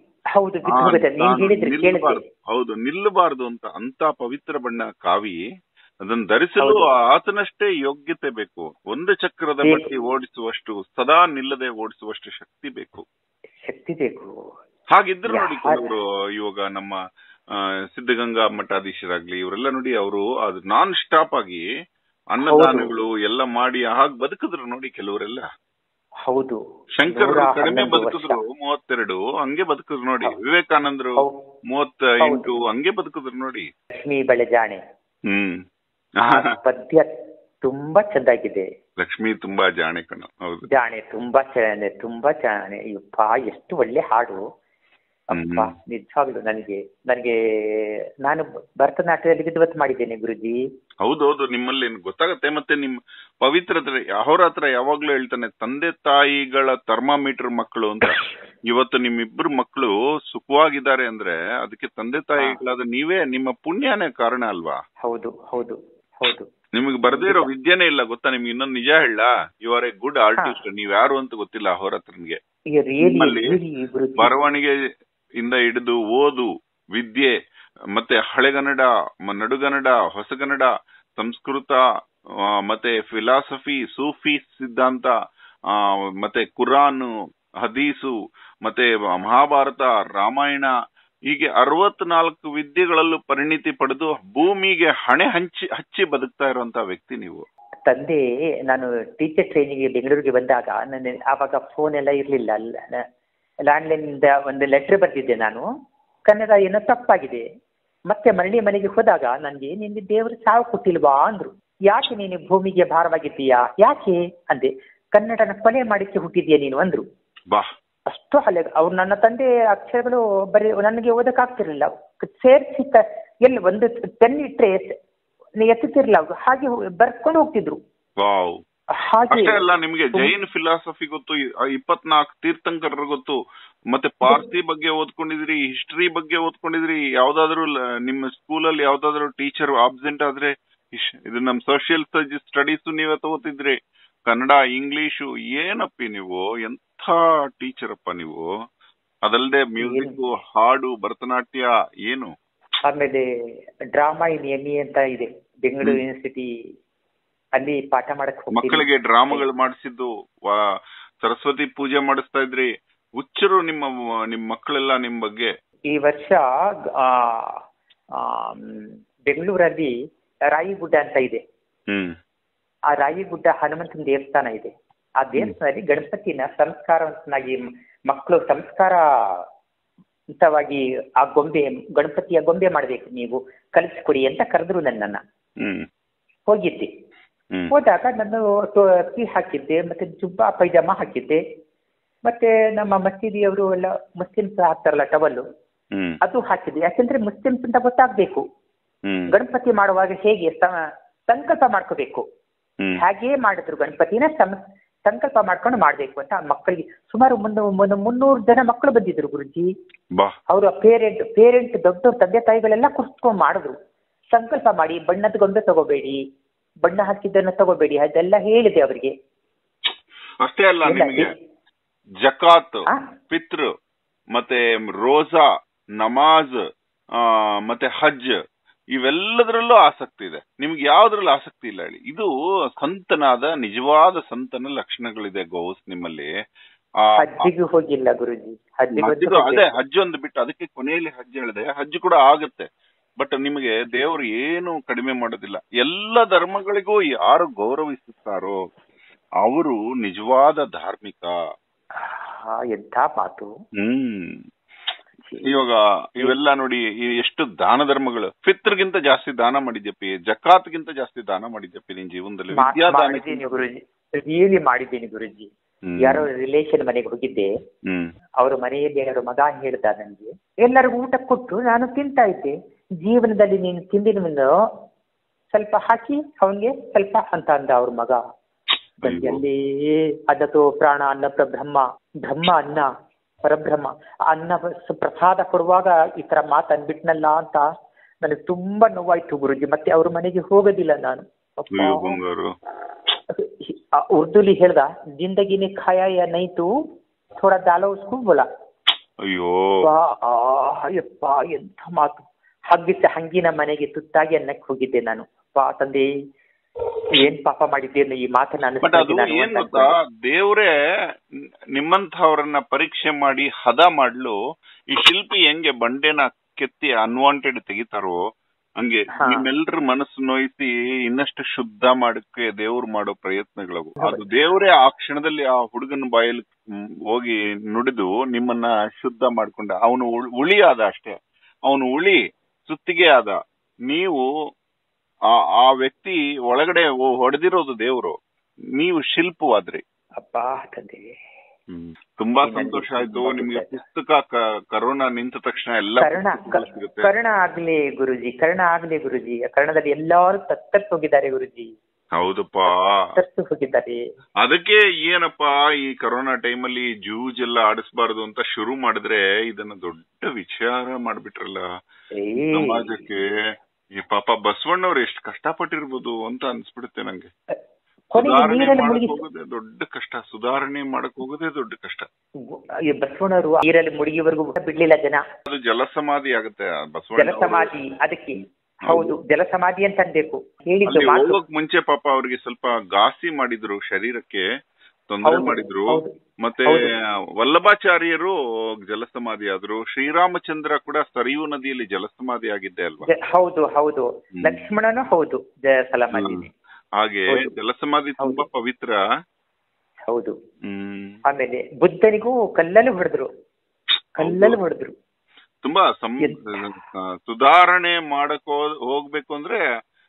ಹೌದು, ನಿಲ್ಲಬಾರ್ದು ಅಂತ ಅಂತ ಪವಿತ್ರ ಬಣ್ಣ ಕಾವಿ. ಅದನ್ನು ಧರಿಸಲು ಆತನಷ್ಟೇ ಯೋಗ್ಯತೆ ಬೇಕು. ಒಂದು ಚಕ್ರದ ಬಟ್ಟಿ ಓಡಿಸುವಷ್ಟು, ಸದಾ ನಿಲ್ಲದೆ ಓಡಿಸುವಷ್ಟು ಶಕ್ತಿ ಬೇಕು ಶಕ್ತಿ ಬೇಕು ಹಾಗಿದ್ರು ನೋಡಿ ಕೆಲವರು ಇವಾಗ ನಮ್ಮ ಸಿದ್ಧಗಂಗಾ ಮಠಾಧೀಶರಾಗ್ಲಿ ಇವರೆಲ್ಲ ನೋಡಿ, ಅವರು ಅದು ನಾನ್ ಸ್ಟಾಪ್ ಆಗಿ ಅನ್ನದಾನಗಳು ಎಲ್ಲ ಮಾಡಿ ಹಾಗೆ ಬದುಕಿದ್ರು ನೋಡಿ ಕೆಲವರೆಲ್ಲ. ಹೌದು, ಶಂಕರರು ಕಡಿಮೆ ಬದುಕಿದ್ರು ಮೂವತ್ತೆರಡು, ಹಂಗೆ ಬದುಕಿದ್ರು ನೋಡಿ. ವಿವೇಕಾನಂದರು ಮೂವತ್ತ ಎಂಟು, ಹಂಗೆ ಬದುಕಿದ್ರು ನೋಡಿ. ಲಕ್ಷ್ಮೀ ಬೆಳೆಜಾಣೆ. ಹ್ಮ್ ಪದ್ಯ ತುಂಬಾ ಚೆಂದಾಗಿದೆ. ಲಕ್ಷ್ಮಿ ತುಂಬಾ ಜಾಣೆ ಕಣ. ಹೌದು, ಜಾಣೆ, ತುಂಬಾ ಚೆನ್ನಾಗಿದೆ, ತುಂಬಾ ಚೆನ್ನಾನೆ. ಅಪ್ಪ ಎಷ್ಟು ಒಳ್ಳೆ ಹಾಡು ಅಪ್ಪ, ನಿಜವಾಗ್ಲು ನನಗೆ ನನಗೆ ನಾನು ಭರತನಾಟ್ಯದಲ್ಲಿ ವಿದ್ವತ್ ಮಾಡಿದ್ದೇನೆ ಗುರುಜಿ. ಹೌದೌದು, ನಿಮ್ಮಲ್ಲಿ ಗೊತ್ತಾಗತ್ತೆ. ಮತ್ತೆ ನಿಮ್ ಪವಿತ್ರತೆ ಅವರ ಹತ್ರ ಯಾವಾಗ್ಲೂ ಹೇಳ್ತಾನೆ, ತಂದೆ ತಾಯಿಗಳ ಥರ್ಮಾಮೀಟರ್ ಮಕ್ಕಳು ಅಂತ. ಇವತ್ತು ನಿಮ್ಮಿಬ್ರು ಮಕ್ಕಳು ಸುಖವಾಗಿದ್ದಾರೆ ಅಂದ್ರೆ ಅದಕ್ಕೆ ತಂದೆ ತಾಯಿಗಳಾದ ನೀವೇ, ನಿಮ್ಮ ಪುಣ್ಯನೇ ಕಾರಣ ಅಲ್ವಾ? ಹೌದು ಹೌದು ಹೌದು. ನಿಮ್ಗೆ ಬರ್ದೇ ಇರೋ ವಿದ್ಯೆನೇ ಇಲ್ಲ ಗೊತ್ತಾ? ನಿಮ್ಗೆ ಇನ್ನೊಂದು ನಿಜ ಹೇಳ, you are a good artist. ನೀವ್ ಯಾರು ಅಂತ ಗೊತ್ತಿಲ್ಲ ಹೋರಾತ್ರನ್ಗೆ. ಬರವಣಿಗೆ ಇಂದ ಹಿಡಿದು ಓದು, ವಿದ್ಯೆ, ಮತ್ತೆ ಹಳೆಗನ್ನಡ, ನಡುಗನ್ನಡ, ಹೊಸಗನ್ನಡ, ಸಂಸ್ಕೃತ, ಮತ್ತೆ ಫಿಲಾಸಫಿ, ಸೂಫಿ ಸಿದ್ಧಾಂತ, ಮತ್ತೆ ಕುರಾನ್, ಹದೀಸು, ಮತ್ತೆ ಮಹಾಭಾರತ, ರಾಮಾಯಣ, ಹೀಗೆ ಅರವತ್ನಾಲ್ಕು ವಿದ್ಯೆಗಳಲ್ಲೂ ಪರಿಣಿತಿ ಪಡೆದು ಭೂಮಿಗೆ ಹಣೆ ಹಂಚಿ ಹಚ್ಚಿ ಬದುಕ್ತಾ ಇರುವಂತ ವ್ಯಕ್ತಿ ನೀವು. ತಂದೆ, ನಾನು ಟೀಚರ್ ಟ್ರೈನಿಂಗ್ ಬೆಂಗಳೂರಿಗೆ ಬಂದಾಗ ನನ್ನ ಆವಾಗ ಫೋನ್ ಎಲ್ಲ ಇರ್ಲಿಲ್ಲ. ಲ್ಯಾಂಡ್ಲೈನ್ ಇಂದ ಒಂದು ಲೆಟರ್ ಬರ್ತಿದ್ದೆ ನಾನು, ಕನ್ನಡ ಏನೋ ತಪ್ಪಾಗಿದೆ. ಮತ್ತೆ ಮರಳಿ ಮನೆಗೆ ಹೋದಾಗ ನನ್ಗೆ ನಿನ್ಗೆ ದೇವರು ಸಾವು ಕೊಟ್ಟಿಲ್ವಾ ಅಂದ್ರು. ಯಾಕೆ ನೀನು ಭೂಮಿಗೆ ಭಾರವಾಗಿದ್ದೀಯಾ, ಯಾಕೆ ಅಂದೆ. ಕನ್ನಡನ ಕೊಲೆ ಮಾಡಿಕ್ಕೆ ಹುಟ್ಟಿದ್ಯಾ ನೀನು ಅಂದ್ರು. ಅಷ್ಟು ಹಳೆ ಅವ್ರು. ನನ್ನ ತಂದೆ ಅಕ್ಷರಗಳು ಬರೀ ನನಗೆ ಓದಕ್ ಆಗ್ತಿರ್ಲಿಲ್ಲ. ಸೇರ್ಸಿ ಎಲ್ಲಿ ಒಂದು ಪೆನ್ ಇಟ್ರೆ ಎತ್ತುತ್ತಿರ್ಲಿಲ್ಲ ಅವ್ರು, ಹಾಗೆ ಬರ್ಕೊಂಡು ಹೋಗ್ತಿದ್ರು. ಅಷ್ಟೇ ಅಲ್ಲ, ನಿಮ್ಗೆ ಜೈನ್ ಫಿಲಾಸಫಿ ಗೊತ್ತು, ಇಪ್ಪತ್ನಾಲ್ಕು ತೀರ್ಥಂಕರರು ಗೊತ್ತು, ಮತ್ತೆ ಪಾರ್ಸಿ ಬಗ್ಗೆ ಓದ್ಕೊಂಡಿದ್ರಿ, ಹಿಸ್ಟ್ರಿ ಬಗ್ಗೆ ಓದ್ಕೊಂಡಿದ್ರಿ. ಯಾವ್ದಾದ್ರು ನಿಮ್ಮ ಸ್ಕೂಲಲ್ಲಿ ಯಾವ್ದಾದ್ರು ಟೀಚರ್ ಆಬ್ಸೆಂಟ್ ಆದ್ರೆ ಇದು ನಮ್ ಸೋಷಿಯಲ್ ಸ್ಟಡೀಸ್ ನೀವೇ ತಗೋತಿದ್ರಿ. ಕನ್ನಡ, ಇಂಗ್ಲಿಷು, ಏನಪ್ಪಿ ನೀವು ಎಂಥ ಟೀಚರ್ ಅಪ್ಪ ನೀವು. ಅದಲ್ಲದೆ ಮ್ಯೂಸಿಕ್, ಹಾಡು, ಭರತನಾಟ್ಯ, ಏನು. ಆಮೇಲೆ ಡ್ರಾಮಾ ಇನ್ ಎಂ ಇ ಅಂತ ಇದೆ ಬೆಂಗಳೂರು ಯೂನಿವರ್ಸಿಟಿ, ಅಲ್ಲಿ ಪಾಠ ಮಾಡಕ್ ಮಕ್ಕಳಿಗೆ ಡ್ರಾಮಾಗಳು ಮಾಡಿಸಿದ್ದು, ಸರಸ್ವತಿ ಪೂಜೆ ಮಾಡಿಸ್ತಾ ಇದ್ರಿ. ಹುಚ್ಚರು ನಿಮ್ಮ ನಿಮ್ ಮಕ್ಕಳೆಲ್ಲ ನಿಮ್ ಬಗ್ಗೆ. ಈ ವರ್ಷ ಬೆಂಗಳೂರಲ್ಲಿ ರಾಯಿಗುಡ್ಡ ಅಂತ ಇದೆ. ಹ್ಮ್ ಆ ರಾಯಿಗುಡ್ಡ ಹನುಮಂತನ ದೇವಸ್ಥಾನ ಇದೆ. ಆ ದೇವಸ್ಥಾನದಲ್ಲಿ ಗಣಪತಿನ ಸಂಸ್ಕಾರವಂತನಾಗಿ ಮಕ್ಕಳು ಸಂಸ್ಕಾರ ವಾಗಿ ಆ ಗೊಂಬೆ, ಗಣಪತಿಯ ಗೊಂಬೆ ಮಾಡ್ಬೇಕು ನೀವು, ಕಲಿಸ್ಕೊಡಿ ಅಂತ ಕರೆದ್ರು ನನ್ನನ್ನ. ಹೋಗಿದ್ದೆ. ಹೋದಾಗ ನಾನು ಟೀ ಹಾಕಿದ್ದೆ, ಮತ್ತೆ ಜುಬ್ಬಾ ಪೈಜಾಮ ಹಾಕಿದ್ದೆ, ಮತ್ತೆ ನಮ್ಮ ಮಸೀದಿಯವರು ಎಲ್ಲ ಮುಸ್ಲಿಮ್ಸ್ ಹಾಕ್ತಾರಲ್ಲ ಟವಲ್ಲು, ಅದು ಹಾಕಿದ್ದೆ. ಯಾಕೆಂದ್ರೆ ಮುಸ್ಲಿಮ್ಸ್ ಅಂತ ಗೊತ್ತಾಗ್ಬೇಕು. ಗಣಪತಿ ಮಾಡುವಾಗ ಹೇಗೆ ಸಂಕಲ್ಪ ಮಾಡ್ಕೋಬೇಕು, ಹಾಗೇ ಮಾಡಿದ್ರು ಗಣಪತಿನ ಸಂಕಲ್ಪ ಮಾಡ್ಕೊಂಡು ಮಾಡ್ಬೇಕು ಅಂತ ಮಕ್ಕಳಿಗೆ. ಸುಮಾರು ಒಂದು ಮುನ್ನೂರು ಜನ ಮಕ್ಕಳು ಬಂದಿದ್ರು ಗುರುಜಿ. ಅವರು ಪೇರೆಂಟ್ ಪೇರೆಂಟ್ ದೊಡ್ಡ ತಂದೆ ತಾಯಿಗಳೆಲ್ಲ ಕುರ್ಸ್ಕೊಂಡ್ ಮಾಡಿದ್ರು. ಸಂಕಲ್ಪ ಮಾಡಿ, ಬಣ್ಣದ ಗೊಂಬೆ ತಗೋಬೇಡಿ, ಬಣ್ಣ ಹಾಕಿದ್ದನ್ನ ತಗೋಬೇಡಿ, ಅದೆಲ್ಲ ಹೇಳಿದೆ ಅವರಿಗೆ. ಅಷ್ಟೇ ಅಲ್ಲ, ನಿಮಗೆ ಜಕಾತ್, ಪಿತೃ, ಮತ್ತೆ ರೋಜಾ, ನಮಾಜ್, ಮತ್ತೆ ಹಜ್, ಇವೆಲ್ಲದರಲ್ಲೂ ಆಸಕ್ತಿ ಇದೆ. ನಿಮ್ಗೆ ಯಾವ್ದ್ರಲ್ಲೂ ಆಸಕ್ತಿ ಇಲ್ಲ ಹೇಳಿ. ಇದು ಸಂತನಾದ ನಿಜವಾದ ಸಂತನ ಲಕ್ಷಣಗಳಿದೆ ಗೌಸ್ ನಿಮ್ಮಲ್ಲಿ. ಹಜ್ಜಿಗೂ ಹೋಗಿಲ್ಲ ಗುರುಜಿ. ಅದೇ ಹಜ್ ಒಂದು ಬಿಟ್ಟು, ಅದಕ್ಕೆ ಕೊನೆಯಲ್ಲಿ ಹಜ್ ಹೇಳಿದೆ. ಹಜ್ ಕೂಡ ಆಗುತ್ತೆ, ಬಟ್ ನಿಮಗೆ ದೇವರು ಏನು ಕಡಿಮೆ ಮಾಡೋದಿಲ್ಲ. ಎಲ್ಲ ಧರ್ಮಗಳಿಗೂ ಯಾರು ಗೌರವಿಸುತ್ತಾರೋ, ಅವರು ನಿಜವಾದ ಧಾರ್ಮಿಕ. ಎಂಥ ಮಾತು. ಹ್ಮ್ ಇವಾಗ ಇವೆಲ್ಲ ನೋಡಿ ಎಷ್ಟು ದಾನ ಧರ್ಮಗಳು. ಫಿತ್ರಗಿಂತ ಜಾಸ್ತಿ ದಾನ ಮಾಡಿದ್ಯಪ್ಪಿ, ಜಕಾತ್ಗಿಂತ ಜಾಸ್ತಿ ದಾನ ಮಾಡಿದ್ಯಪ್ಪಿ ನಿನ್ ಜೀವನದಲ್ಲಿ. ಮಾಡಿದ್ದೀನಿ ಗುರುಜಿ, ರಿಯಲಿ ಮಾಡಿದ್ದೀನಿ ಗುರುಜಿ. ಯಾರೋ ರಿಲೇಷನ್ ಮನೆಗೆ ಹೋಗಿದ್ದೆ, ಅವ್ರ ಮನೆಯಲ್ಲಿ ಯಾರೋ ಮಗ ಹೇಳ್ದ ನನ್ಗೆ, ಎಲ್ಲರಿಗೂ ಊಟ ಕೊಟ್ಟು ನಾನು ತಿಂತಾ ಇದ್ದೆ, ಜೀವನದಲ್ಲಿ ನೀನು ತಿಂದಿನ ಸ್ವಲ್ಪ ಹಾಕಿ ಅವನ್ಗೆ ಸ್ವಲ್ಪ ಅಂತ ಅಂದ ಅವ್ರ ಮಗ. ಅಲ್ಲಿ ಅದತ್ತು ಪ್ರಾಣ ಅನ್ನ ಬ್ರಹ್ಮ, ಬ್ರಹ್ಮ ಅನ್ನ ಪರಬ್ರಹ್ಮ, ಅನ್ನ ಪ್ರಸಾದ ಕೊಡುವಾಗ ಈ ತರ ಮಾತು ಅಂದ್ಬಿಟ್ನಲ್ಲ ಅಂತ ನನಗೆ ತುಂಬಾ ನೋವಾಯ್ತು ಗುರುಜಿ. ಮತ್ತೆ ಅವ್ರ ಮನೆಗೆ ಹೋಗೋದಿಲ್ಲ ನಾನು. ಉರ್ದುಲಿ ಹೇಳ್ದ, ಜಿಂದಗಿನೇ ಖಾಯಾ ಯಾ ನೈ ತು ಥೋಡಾ ದಾಲೋ ಉಸ್ಕೋ ಬೋಲಾ. ಅಯ್ಯೋ ಅಯ್ಯಪ್ಪ ಎಂಥ ಮಾತು. ಹಗ್ಗಿಸ ಹಂಗಿನ ಮನೆಗೆ ತುತ್ತಾಗಿ ಅನ್ನಕ್ಕೆ ಹೋಗಿದ್ದೆ ನಾನು. ಪಾ ತಂದೆ ಏನ್ ಪಾಪ ಮಾಡಿದ್ದೇನೆ ಈ ಮಾತನ್ನ. ದೇವ್ರೇ ನಿಮ್ಮಂಥವ್ರನ್ನ ಪರೀಕ್ಷೆ ಮಾಡಿ ಹದ ಮಾಡ್ಲು ಈ ಶಿಲ್ಪಿ ಹೆಂಗೆ ಬಂಡೆನ ಕೆತ್ತಿ ಅನ್ವಾಂಟೆಡ್ ತೆಗಿತಾರೋ ಹಂಗೆ ನಿಮ್ಮೆಲ್ರ ಮನಸ್ಸು ನೋಯಿಸಿ ಇನ್ನಷ್ಟು ಶುದ್ಧ ಮಾಡಕ್ಕೆ ದೇವ್ರು ಮಾಡೋ ಪ್ರಯತ್ನಗಳು. ಅದು ದೇವ್ರೇ ಆ ಕ್ಷಣದಲ್ಲಿ ಆ ಹುಡುಗನ ಬಾಯಲ್ಲಿ ಹೋಗಿ ನುಡಿದು ನಿಮ್ಮನ್ನ ಶುದ್ಧ ಮಾಡ್ಕೊಂಡ. ಅವನು ಉಳಿ ಆದ ಅಷ್ಟೇ, ಅವನು ಉಳಿ ಸುತ್ತಿಗೆ ಆದ. ನೀವು ಆ ಆ ವ್ಯಕ್ತಿ ಒಳಗಡೆ ಹೊಡೆದಿರೋದು ದೇವ್ರು, ನೀವು ಶಿಲ್ಪವಾದ್ರಿ. ಅಪ್ಪಾ ತಂದೆ ಹ್ಮ್ ತುಂಬಾ ಸಂತೋಷ ಆಯ್ತು. ನಿಮ್ಗೆ ಪುಸ್ತಕ ಕರೋನಾ ನಿಂತ ತಕ್ಷಣ ಎಲ್ಲ ಕರ್ಣ ಆಗ್ಲಿ ಗುರುಜಿ, ಕರ್ಣ ಆಗ್ಲಿ ಗುರುಜಿ. ಕರ್ಣದಲ್ಲಿ ಎಲ್ಲಾರು ತತ್ತತ್ತು ಹೋಗಿದ್ದಾರೆ ಗುರುಜಿ. ಹೌದಪ್ಪಾ, ತತ್ತು ಹೋಗಿದ್ದಾರೆ. ಅದಕ್ಕೆ ಏನಪ್ಪಾ ಈ ಕರೋನಾ ಟೈಮಲ್ಲಿ ಜೂಜ್ ಎಲ್ಲ ಆಡಿಸ್ಬಾರ್ದು ಅಂತ ಶುರು ಮಾಡಿದ್ರೆ ಇದನ್ನ ದೊಡ್ಡ ವಿಚಾರ ಮಾಡ್ಬಿಟ್ರಲ್ಲ ಸಮಾಜಕ್ಕೆ. ಈ ಪಾಪ ಬಸವಣ್ಣವ್ರು ಎಷ್ಟು ಕಷ್ಟಪಟ್ಟಿರ್ಬೋದು ಅಂತ ಅನ್ಸ್ಬಿಡುತ್ತೆ ನಂಗೆ. ಸುಧಾರಣೆ ಮಾಡಕ್ ಹೋಗೋದೇ ದೊಡ್ಡ ಕಷ್ಟ, ಸುಧಾರಣೆ ಮಾಡಕ್ ಹೋಗೋದೇ ದೊಡ್ಡ ಕಷ್ಟ. ಬಸವಣ್ಣವರು ನೀರಲ್ಲಿ ಮುಳುಗಿವರೆಗೂ ಬಿಡ್ಲಿಲ್ಲ ಜನ. ಅದು ಜಲಸಮಾಧಿ ಆಗುತ್ತೆ ಬಸವಣ್ಣ. ಜಲಸಮಾಧಿ, ಅದಕ್ಕೆ ಹೌದು ಜಲಸಮಾಧಿ ಅಂತ ಅನ್ಬೇಕು. ಹೋಗೋಕ್ ಮುಂಚೆ ಪಾಪ ಅವ್ರಿಗೆ ಸ್ವಲ್ಪ ಘಾಸಿ ಮಾಡಿದ್ರು, ಶರೀರಕ್ಕೆ ತೊಂದರೆ ಮಾಡಿದ್ರು. ಮತ್ತೆ ವಲ್ಲಭಾಚಾರ್ಯರು ಜಲಸಮಾಧಿ ಆದ್ರು. ಶ್ರೀರಾಮಚಂದ್ರ ಕೂಡ ಸರಿಯೂ ನದಿಯಲ್ಲಿ ಜಲಸಮಾಧಿ ಆಗಿದ್ದೆ ಅಲ್ವಾ? ಹೌದು ಹೌದು. ಲಕ್ಷ್ಮಣನು ಹೌದು ಜಲಸಮಾಧಿ. ಹಾಗೆ ಜಲಸಮಾಧಿ ತುಂಬಾ ಪವಿತ್ರ. ಹೌದು. ಆಮೇಲೆ ಬುದ್ಧನಿಗೂ ಕಲ್ಲಲ್ಲಿ ಹೊಡೆದ್ರು, ಕಲ್ಲಲ್ಲಿ ಹೊಡೆದ್ರು. ತುಂಬಾ ಸುಧಾರಣೆ ಮಾಡಕ್ ಹೋಗ್ಬೇಕು ಅಂದ್ರೆ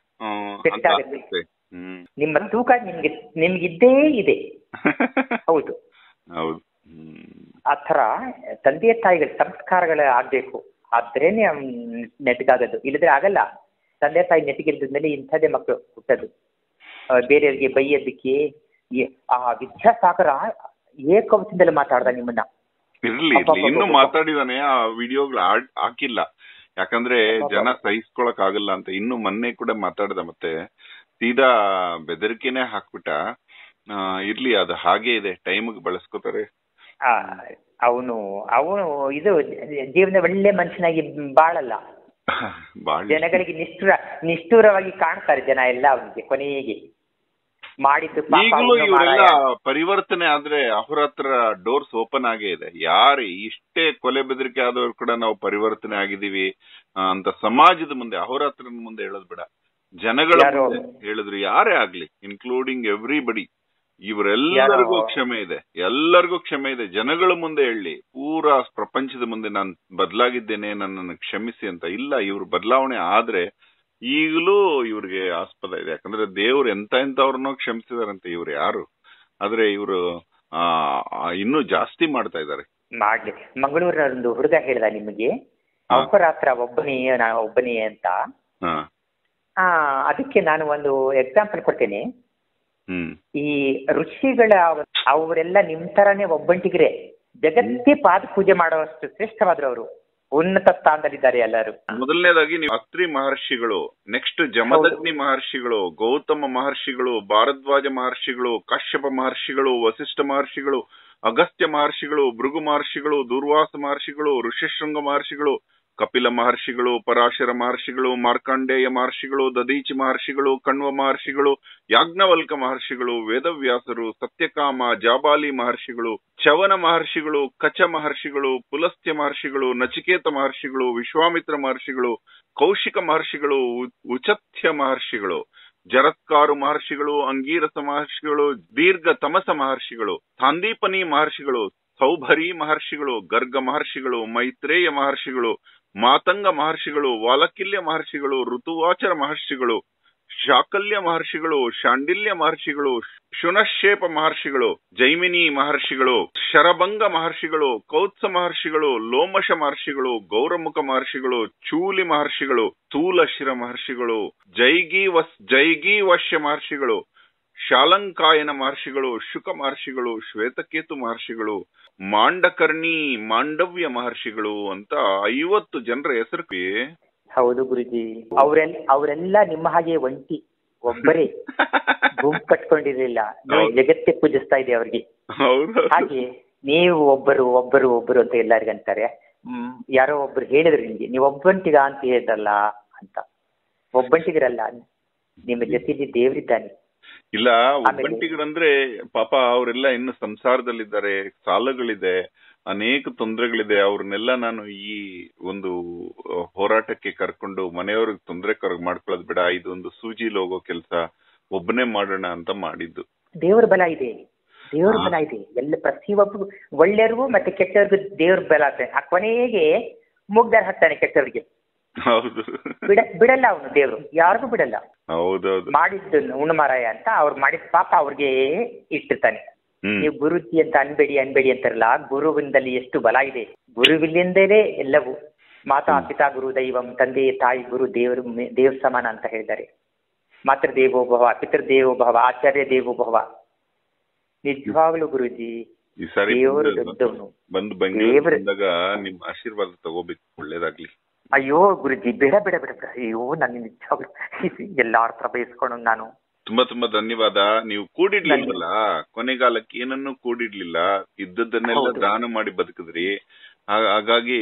ನಿಮ್ಮ ತೂಕ ನಿಮ್ಗೆ ನಿಮ್ಗಿದ್ದೇ ಇದೆ. ಹೌದು ಹೌದು. ಆತರ ತಂದೆ ತಾಯಿಗಳ ಸಂಸ್ಕಾರಗಳ ಆಗ್ಬೇಕು, ಆದ್ರೇನೆ ನೆಟ್ಗಾಗದು. ಇಲ್ಲದ್ರೆ ಆಗಲ್ಲ. ತಂದೆ ತಾಯಿ ನೆಟ್ಗಿಲ್ದ್ಮೇಲೆ ಇಂಥದ್ದೇ ಮಕ್ಕಳು ಹುಟ್ಟದು. ಬೇರೆಯವ್ರಿಗೆ ಬೈಯೋದಕ್ಕೆ ಆ ವಿದ್ಯಾಸಾಗರ ಏಕವಚನದಲ್ಲಿ ಮಾತಾಡ್ದ ನಿಮ್ಮನ್ನ. ಇರ್ಲಿ ಇನ್ನು ಮಾತಾಡಿದಾನೆ, ಆ ವಿಡಿಯೋಗಳು ಹಾಕಿಲ್ಲ ಯಾಕಂದ್ರೆ ಜನ ಸಹಿಸ್ಕೊಳಕ್ ಆಗಲ್ಲ ಅಂತ. ಇನ್ನು ಮೊನ್ನೆ ಕೂಡ ಮಾತಾಡ್ದ, ಮತ್ತೆ ಸೀದಾ ಬೆದರಿಕೆನೆ ಹಾಕ್ಬಿಟ್ಟ. ಇರ್ಲಿ ಅದು ಹಾಗೆ ಇದೆ, ಟೈಮ್ಗೆ ಬಳಸ್ಕೋತಾರೆ. ಅವನು ಅವನು ಇದು ಜೀವನ ಒಳ್ಳೆ ಮನುಷ್ಯನಾಗಿ ಬಾಳಲ್ಲ. ಜನಗಳಿಗೆ ನಿಷ್ಠುರ ನಿಷ್ಠುರವಾಗಿ ಕಾಣ್ತಾರೆ ಜನ ಎಲ್ಲ ಅವನಿಗೆ. ಕೊನೆಗೆ ಮಾಡಿದ್ದು ಈಗಲೂ ಇವರೆಲ್ಲ ಪರಿವರ್ತನೆ ಆದ್ರೆ ಅವ್ರ ಹತ್ರ ಡೋರ್ಸ್ ಓಪನ್ ಆಗೇ ಇದೆ. ಯಾರು ಇಷ್ಟೇ ಕೊಲೆ ಬೆದರಿಕೆ ಆದವ್ರು ಕೂಡ ನಾವು ಪರಿವರ್ತನೆ ಆಗಿದೀವಿ ಅಂತ ಸಮಾಜದ ಮುಂದೆ, ಅವ್ರ ಹತ್ರ ಮುಂದೆ ಹೇಳೋದ್ ಬೇಡ, ಜನಗಳ ಹೇಳಿದ್ರು ಯಾರೇ ಆಗ್ಲಿ, ಇನ್ಕ್ಲೂಡಿಂಗ್ ಎವ್ರಿಬಡಿ, ಇವರೆಲ್ಲರಿಗೂ ಕ್ಷಮೆ ಇದೆ, ಎಲ್ಲರಿಗೂ ಕ್ಷಮೆ ಇದೆ. ಜನಗಳ ಮುಂದೆ ಹೇಳಿ, ಪೂರಾ ಪ್ರಪಂಚದ ಮುಂದೆ ನಾನು ಬದಲಾಗಿದ್ದೇನೆ, ನನ್ನನ್ನು ಕ್ಷಮಿಸಿ ಅಂತ. ಇಲ್ಲ, ಇವ್ರು ಬದಲಾವಣೆ ಆದ್ರೆ ಈಗಲೂ ಇವ್ರಿಗೆ ಆಸ್ಪದ ಇದೆ. ಯಾಕಂದ್ರೆ ದೇವ್ರು ಎಂತ ಎಂತವ್ರನ್ನೋ ಕ್ಷಮಿಸಿದಾರಂತೆ ಇವ್ರು ಯಾರು, ಆದ್ರೆ ಇವರು ಆ ಇನ್ನೂ ಜಾಸ್ತಿ ಮಾಡ್ತಾ ಇದ್ದಾರೆ. ಮಾಡ್ಲಿ. ಮಂಗಳೂರಿನ ಒಂದು ಹುಡುಗ ಹೇಳ್ದ ನಿಮಗೆ, ಅಪರಾತ್ರ ಒಬ್ಬನೇ ನಾ ಒಬ್ಬನೇ ಅಂತ. ಆ ಅದಕ್ಕೆ ನಾನು ಒಂದು ಎಕ್ಸಾಂಪಲ್ ಕೊಡ್ತೇನೆ. ಈ ಋಷಿಗಳ ಅವರೆಲ್ಲ ನಿಮ್ ತರಾನೇ ಒಬ್ಬಂಟಿಗ್ರೆ, ಜಗತ್ತೇ ಪಾದ ಪೂಜೆ ಮಾಡುವಷ್ಟು ಶ್ರೇಷ್ಠವಾದ್ರು ಅವರು, ಉನ್ನತ ಸ್ಥಾನದಲ್ಲಿದ್ದಾರೆ ಎಲ್ಲರೂ. ಮೊದಲನೇದಾಗಿ ನೀವು ಅತ್ರಿ ಮಹರ್ಷಿಗಳು, ನೆಕ್ಸ್ಟ್ ಜಮದಗ್ನಿ ಮಹರ್ಷಿಗಳು, ಗೌತಮ ಮಹರ್ಷಿಗಳು, ಭಾರದ್ವಾಜ ಮಹರ್ಷಿಗಳು, ಕಾಶ್ಯಪ ಮಹರ್ಷಿಗಳು, ವಸಿಷ್ಠ ಮಹರ್ಷಿಗಳು, ಅಗಸ್ತ್ಯ ಮಹರ್ಷಿಗಳು, ಭೃಗು ಮಹರ್ಷಿಗಳು, ದೂರ್ವಾಸ ಮಹರ್ಷಿಗಳು, ಋಷಿಶೃಂಗ ಮಹರ್ಷಿಗಳು, ಕಪಿಲ ಮಹರ್ಷಿಗಳು, ಪರಾಶರ ಮಹರ್ಷಿಗಳು, ಮಾರ್ಕಂಡೇಯ ಮಹರ್ಷಿಗಳು, ದದೀಚಿ ಮಹರ್ಷಿಗಳು, ಕಣ್ವ ಮಹರ್ಷಿಗಳು, ಯಾಜ್ಞವಲ್ಕ ಮಹರ್ಷಿಗಳು, ವೇದವ್ಯಾಸರು, ಸತ್ಯಕಾಮ, ಜಾಬಾಲಿ ಮಹರ್ಷಿಗಳು, ಚವನ ಮಹರ್ಷಿಗಳು, ಕಚ ಮಹರ್ಷಿಗಳು, ಪುಲಸ್ತ್ಯ ಮಹರ್ಷಿಗಳು, ನಚಿಕೇತ ಮಹರ್ಷಿಗಳು, ವಿಶ್ವಾಮಿತ್ರ ಮಹರ್ಷಿಗಳು, ಕೌಶಿಕ ಮಹರ್ಷಿಗಳು, ಉಚಥ್ಯ ಮಹರ್ಷಿಗಳು, ಜರತ್ಕಾರು ಮಹರ್ಷಿಗಳು, ಅಂಗೀರಸ ಮಹರ್ಷಿಗಳು, ದೀರ್ಘ ತಮಸ ಮಹರ್ಷಿಗಳು, ಸಾಂದೀಪನಿ ಮಹರ್ಷಿಗಳು, ಸೌಭರಿ ಮಹರ್ಷಿಗಳು, ಗರ್ಗ ಮಹರ್ಷಿಗಳು, ಮೈತ್ರೇಯ ಮಹರ್ಷಿಗಳು, ಮಾತಂಗ ಮಹರ್ಷಿಗಳು, ವಾಲಕಿಲ್ಯ ಮಹರ್ಷಿಗಳು, ಋತುವಾಚರ ಮಹರ್ಷಿಗಳು, ಶಾಕಲ್ಯ ಮಹರ್ಷಿಗಳು, ಶಾಂಡಿಲ್ಯ ಮಹರ್ಷಿಗಳು, ಶುನಶೇಪ ಮಹರ್ಷಿಗಳು, ಜೈಮಿನಿ ಮಹರ್ಷಿಗಳು, ಶರಭಂಗ ಮಹರ್ಷಿಗಳು, ಕೌತ್ಸ ಮಹರ್ಷಿಗಳು, ಲೋಮಶ ಮಹರ್ಷಿಗಳು, ಗೌರಮುಖ ಮಹರ್ಷಿಗಳು, ಚೂಲಿ ಮಹರ್ಷಿಗಳು, ಸ್ಥೂಲಶಿರ ಮಹರ್ಷಿಗಳು, ಜೈಗಿ ವಸ್ ಜೈಗಿ ವಶ್ಯ ಮಹರ್ಷಿಗಳು, ಶಾಲಂಕಾಯನ ಮಹರ್ಷಿಗಳು, ಶುಕ ಮಹರ್ಷಿಗಳು, ಶ್ವೇತಕೇತು ಮಹರ್ಷಿಗಳು, ಮಾಂಡಕರ್ಣಿ, ಮಾಂಡವ್ಯ ಮಹರ್ಷಿಗಳು ಅಂತ ಐವತ್ತು ಜನರ ಹೆಸರು. ಹೌದು ಗುರುಜಿ, ಅವರೆಲ್ಲ ಅವರೆಲ್ಲ ನಿಮ್ಮ ಹಾಗೆ ಒಂಟಿ, ಒಬ್ಬರೇ ಗುಂಪು ಕಟ್ಕೊಂಡಿರ್ಲಿಲ್ಲ. ನೋಡಿ ಜಗತ್ತೇ ಪೂಜಿಸ್ತಾ ಇದೆ ಅವ್ರಿಗೆ. ಹಾಗೆ ನೀವು ಒಬ್ಬರು ಒಬ್ಬರು ಒಬ್ಬರು ಅಂತ ಎಲ್ಲರಿಗಂತಾರೆ. ಹ್ಮ್ ಯಾರೋ ಒಬ್ರು ಹೇಳಿದ್ರು ನಿಮ್ಗೆ, ನೀವು ಒಬ್ಬಂಟಿಗ ಅಂತ ಹೇಳಿದ್ರಲ್ಲ ಅಂತ. ಒಬ್ಬಂಟಿಗರಲ್ಲ, ನಿಮ್ಮ ಜೊತೆಲಿ ದೇವರಿದ್ದಾನೆ. ಇಲ್ಲ, ಒಬ್ಬಂಟಿಗರಂದ್ರೆ ಪಾಪ ಅವರೆಲ್ಲ ಇನ್ನು ಸಂಸಾರದಲ್ಲಿದ್ದಾರೆ, ಸಾಲಗಳಿದೆ, ಅನೇಕ ತೊಂದರೆಗಳಿದೆ. ಅವ್ರನ್ನೆಲ್ಲ ನಾನು ಈ ಒಂದು ಹೋರಾಟಕ್ಕೆ ಕರ್ಕೊಂಡು ಮನೆಯವ್ರಿಗೆ ತೊಂದರೆ ಕರ್ ಮಾಡ್ಕೊಳ್ಳೋದು ಬೇಡ, ಇದೊಂದು ಸೂಜಿಲಿ ಹೋಗೋ ಕೆಲಸ, ಒಬ್ಬನೇ ಮಾಡೋಣ ಅಂತ ಮಾಡಿದ್ದು. ದೇವ್ರ ಬಲ ಇದೆ, ದೇವ್ರ ಬಲ ಇದೆ. ಎಲ್ಲ ಪ್ರತಿಯೊಬ್ಬರು ಒಳ್ಳೆಯವ್ರಿಗೂ ಮತ್ತೆ ಕೆಟ್ಟವ್ರಿಗೂ ದೇವ್ರ ಬಲ ಆಗ್ತಾನೆ. ಆ ಕೊನೆಗೆ ಮುಗ್ದಾರ ಹಾಕ್ತಾನೆ ಕೆಟ್ಟವ್ರಿಗೆ. ಹೌದು, ಬಿಡ ಬಿಡಲ್ಲ ಅವನು, ದೇವ್ರು ಯಾರಿಗೂ ಬಿಡಲ್ಲ. ಹೌದೌದು, ಮಾಡಿದ್ದು ಉಣಮರಾಯ ಅಂತ ಅವ್ರು ಮಾಡಿದ ಪಾಪ ಅವ್ರಿಗೆ ಇಟ್ಟಿರ್ತಾನೆ. ನೀವು ಗುರುಜಿ ಅಂತ ಅನ್ಬೇಡಿ ಅನ್ಬೇಡಿ ಅಂತಾರಲ್ಲ, ಗುರುವಿಂದಲ್ಲಿ ಎಷ್ಟು ಬಲ ಇದೆ. ಗುರುವಿನಿಂದಲೇ ಎಲ್ಲವೂ. ಮಾತಾ ಪಿತಾ ಗುರು ದೈವಂ, ತಂದೆ ತಾಯಿ ಗುರು ದೇವರು ದೇವ್ ಸಮಾನ ಅಂತ ಹೇಳಿದ್ದಾರೆ. ಮಾತೃ ದೇವೋಭವ, ಪಿತೃ ದೇವೋಭವ, ಆಚಾರ್ಯ ದೇವೋಭವ. ನಿಜವಾಗ್ಲು ಗುರುಜಿ ದೇವರು ದೊಡ್ಡವನು. ಬಂದು ಬಂದಾಗ ನಿಮ್ ಆಶೀರ್ವಾದ ತಗೋಬೇಕು, ಒಳ್ಳೇದಾಗ್ಲಿ. ಅಯ್ಯೋ ಗುರುಜಿ, ಬೇಡ ಬೇಡ ಬೇಡ ಬೇಡ ಅಯ್ಯೋ, ನನ್ನ ನಿಜವಾಗ್ಲು ಎಲ್ಲಾರ ಹತ್ರ ಬಯಸ್ಕೊಂಡು ನಾನು. ತುಂಬಾ ತುಂಬಾ ಧನ್ಯವಾದ. ನೀವು ಕೂಡಿಡ್ಲಿಲ್ವಲ್ಲ, ಕೊನೆಗಾಲಕ್ಕೆ ಏನನ್ನೂ ಕೂಡಿಡ್ಲಿಲ್ಲ, ಇದ್ದದ್ದನ್ನೆಲ್ಲ ದಾನ ಮಾಡಿ ಬದುಕಿದ್ರಿ. ಹಾಗಾಗಿ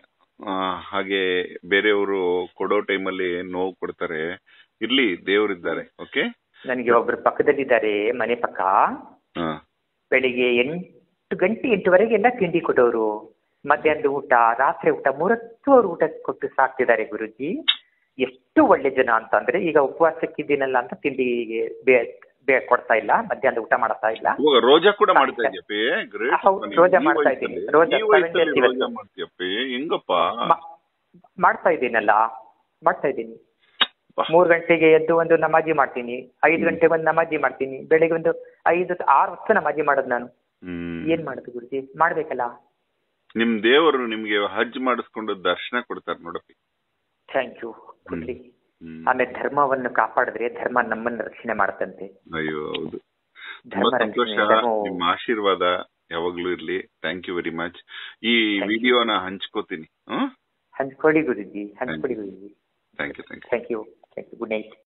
ಹಾಗೆ ಬೇರೆಯವರು ಕೊಡೋ ಟೈಮಲ್ಲಿ ನೋವು ಕೊಡ್ತಾರೆ. ಇರ್ಲಿ, ದೇವರಿದ್ದಾರೆ. ಓಕೆ, ನನಗೆ ಒಬ್ರು ಪಕ್ಕದಲ್ಲಿದ್ದಾರೆ, ಮನೆ ಪಕ್ಕ. ಬೆಳಿಗ್ಗೆ ಎಂಟು ಗಂಟೆ ಎಂಟುವರೆಗೆ ಎಲ್ಲ ತಿಂಡಿ ಕೊಟ್ಟವರು. ಮಧ್ಯಾಹ್ನದ ಊಟ, ರಾತ್ರಿ ಊಟ, ಮೂರತ್ತು ಅವ್ರು ಊಟ ಕೊಟ್ಟು ಸಾಕ್ತಿದ್ದಾರೆ ಗುರುಜಿ. ಎಷ್ಟು ಒಳ್ಳೆ ಜನ ಅಂತ ಅಂದ್ರೆ, ಈಗ ಉಪವಾಸಕ್ಕಿದ್ದೀನಲ್ಲ ಅಂತ ತಿಂಡಿಗೆ ಬೇ ಕೊಡ್ತಾ ಇಲ್ಲ, ಮಧ್ಯಾಹ್ನದ ಊಟ ಮಾಡ್ತಾ ಇಲ್ಲ. ರೋಜಾ ಕೂಡ ಮಾಡ್ತಾ ಇದ್ಯಪ್ಪಿ? ರೋಜಾ ಮಾಡ್ತಾ ಇದ್ದೀನಿ. ರೋಜಾ ಹೆಂಗಪ್ಪ ಮಾಡ್ತಾ ಇದ್ದೀನಲ್ಲ, ಮಾಡ್ತಾ ಇದ್ದೀನಿ. ಮೂರ್ ಗಂಟೆಗೆ ಎದ್ದು ಒಂದು ನಮಾಜಿ ಮಾಡ್ತೀನಿ, ಐದು ಗಂಟೆಗೆ ಒಂದು ನಮಾಜಿ ಮಾಡ್ತೀನಿ, ಬೆಳಿಗ್ಗೆ ಒಂದು ಐದು ಆರು ಹೊತ್ತು ನಮಾಜಿ ಮಾಡೋದು ನಾನು. ಏನ್ ಮಾಡುದು ಗುರುಜಿ, ಮಾಡ್ಬೇಕಲ್ಲ. ನಿಮ್ ದೇವರು ನಿಮ್ಗೆ ಹಜ್ ಮಾಡಿಸ್ಕೊಂಡು ದರ್ಶನ ಕೊಡ್ತಾರೆ ನೋಡಪ್ಪಿ. ಥ್ಯಾಂಕ್ ಯು ಗುರುಜಿ. ಆಮೇಲೆ ಧರ್ಮವನ್ನು ಕಾಪಾಡಿದ್ರೆ ಧರ್ಮ ನಮ್ಮನ್ನ ರಕ್ಷಣೆ ಮಾಡತ್ತಂತೆ. ಅಯ್ಯೋ ಹೌದು, ಸಂತೋಷ. ನಿಮ್ಮ ಆಶೀರ್ವಾದ ಯಾವಾಗ್ಲೂ ಇರ್ಲಿ. Thank you very much. ಈ ವಿಡಿಯೋನ ಹಂಚ್ಕೋತೀನಿ. ಹಂಚ್ಕೊಳ್ಳಿ ಗುರುಜಿ, ಹಂಚ್ಕೊಳ್ಳಿ Guruji. Thank you thank you thank you thank you. Good night.